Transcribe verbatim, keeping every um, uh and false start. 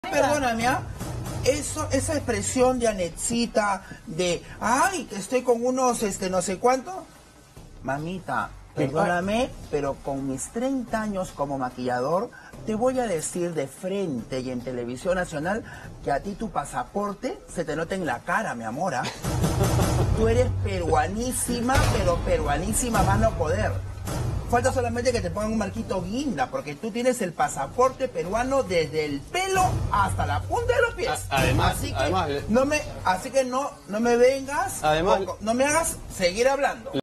Perdóname, ¿ah? Eso, esa expresión de Anetcita, de, ay, que estoy con unos, este, no sé cuánto. Mamita, perdóname, pero con mis treinta años como maquillador, te voy a decir de frente y en televisión nacional que a ti tu pasaporte se te nota en la cara, mi amor, ¿ah? Tú eres peruanísima, pero peruanísima más no poder. Falta solamente que te pongan un marquito guinda, porque tú tienes el pasaporte peruano desde el pelo hasta la punta de los pies. Además, así que además, no me, así que no, no me vengas, además, o, no me hagas seguir hablando.